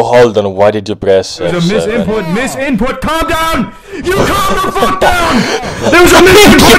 hold on. Why did you press There's a F7? misinput. Calm down. You calm the fuck down. There was a misinput.